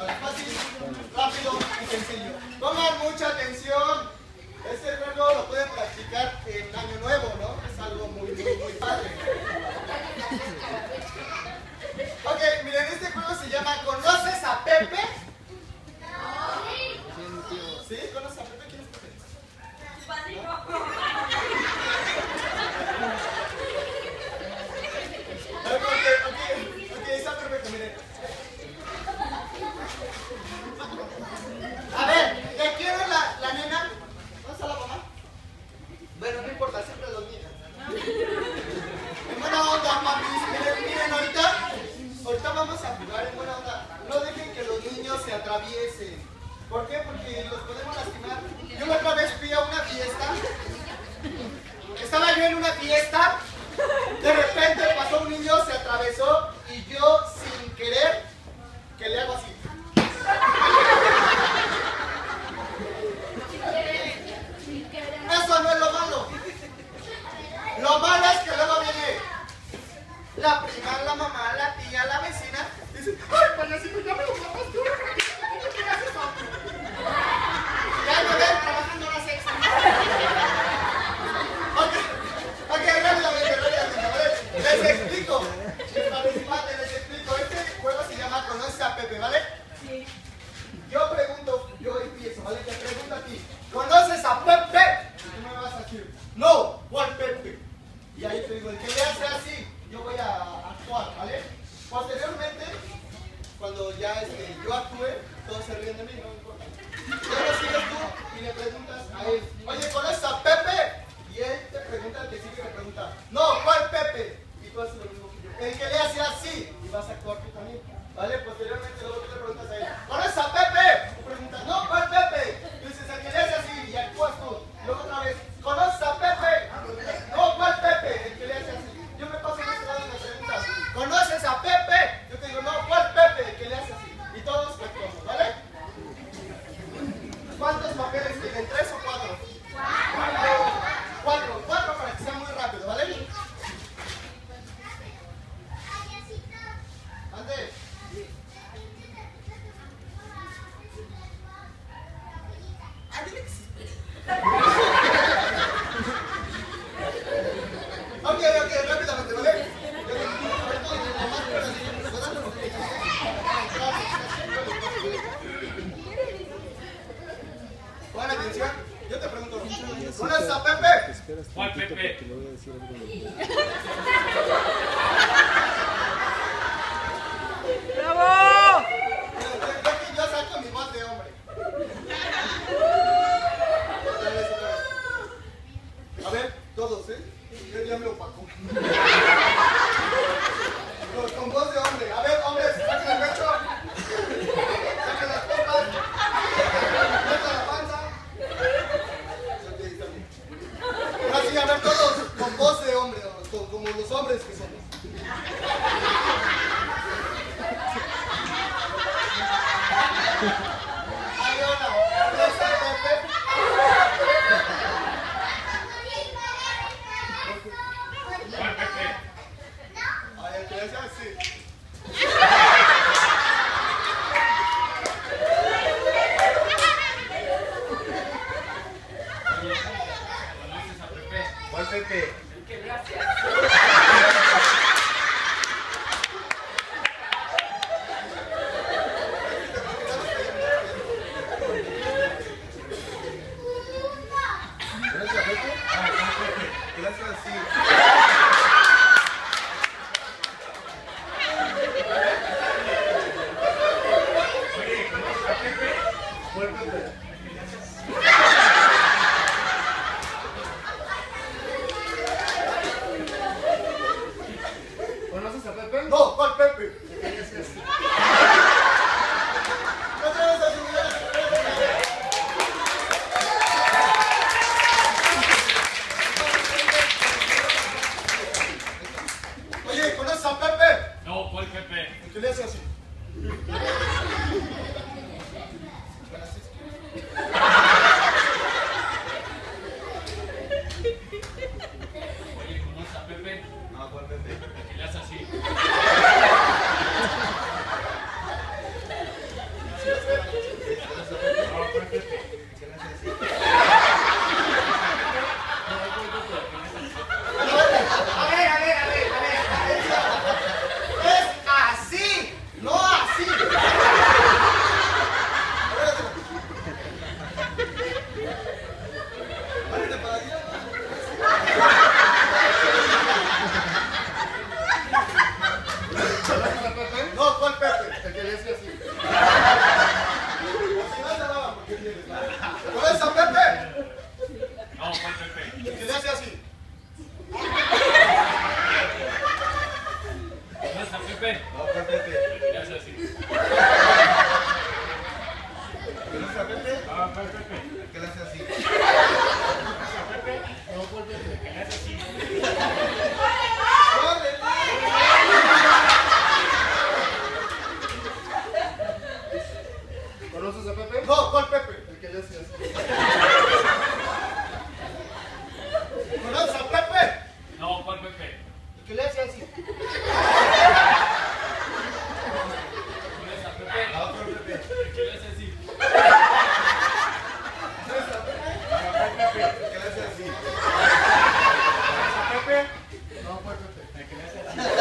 Fácil, rápido y sencillo. Pongan mucha atención. Este juego lo pueden practicar en Año Nuevo, ¿no? Es algo muy padre. Ok, miren, este juego se llama ¿Conoces a Pepe? ¿Sí? ¿Conoces a Pepe? ¿Quién es Pepe? Ok, está perfecto, miren. A ver, ¿de quién es la nena? ¿Dónde está la mamá? Bueno, no importa, siempre los niños. En buena onda, papis. Miren, ahorita vamos a jugar en buena onda. No dejen que los niños se atraviesen. ¿Por qué? Porque los podemos lastimar. Yo la otra vez fui a una fiesta. Estaba yo en una fiesta. De repente pasó un niño, se atravesó y yo sin querer, que le hago así. Eso no es lo malo. Lo malo es que luego viene la prima, la mamá, la tía, la vecina. Y dice, ay, payasito, ya me lo mataste. ¿Por qué haces eso? Ya me ven trabajando horas extra. Ok, rápidamente. Les explico. Mis participantes, les explico. Este juego se llama ¿Conoces a Pepe? ¿Vale? Sí. Yo pregunto, yo empiezo, ¿vale? Te pregunto a ti, ¿conoces a Pepe? Y tú me vas a decir, no, ¿cuál Pepe? Y ahí te digo, el que le hace así, yo voy a actuar, ¿vale? Posteriormente, cuando ya yo actúe, todos se ríen de mí, no me importa. Luego sigues tú y le preguntas a él, oye, ¿conoces a Pepe? Y él te pregunta, el que sigue le pregunta, no, ¿cuál Pepe? Y tú haces lo mismo que yo. El que le hace así, y vas a actuar tú también, ¿vale? Posteriormente, luego tú le preguntas a él, ¿conoces a Pepe? Tú preguntas, no, ¿cuál Pepe? Y dices, el que le hace así, y actúas tú. Luego otra vez, ¿conoces a Pepe? No, ¿cuál Pepe? El que le hace así. Yo me paso en este lado y me preguntas, ¿conoces a Pepe? Yo te digo, no, ¿cuál Pepe? El que le hace así. Y todos actuamos, ¿vale? ¿Cuántos papeles tienen? ¿3 o 4? Cuatro para que sea muy rápido, ¿vale? Antes. Ok, rápidamente, ¿vale? Buena atención, yo te pregunto, ¿conoces a Pepe? ¿Cuál Pepe? ¡Bravo! Yo saco mi voz de hombre. Otra vez. A ver, todos, ¿eh? Yo ya me opaco. Con voz de hombre. A ver, hombres, saquen el pecho. Saquen las pompas. Metan la panza. Ahora sí, a ver, todos con voz de hombre, como los hombres que somos. ¿Conoces a Pepe? No, ¿cuál Pepe? El que le hace así. ¿Conoces a Pepe? No, ¿cuál Pepe? El que le hace así. ¿Conoces a Pepe? Ah, otro Pepe. El que le hace así. ¿Conoces a Pepe? No, ¿cuál Pepe? El que le hace así. ¿Conoces a Pepe? No, ¿cuál Pepe? El que le hace así.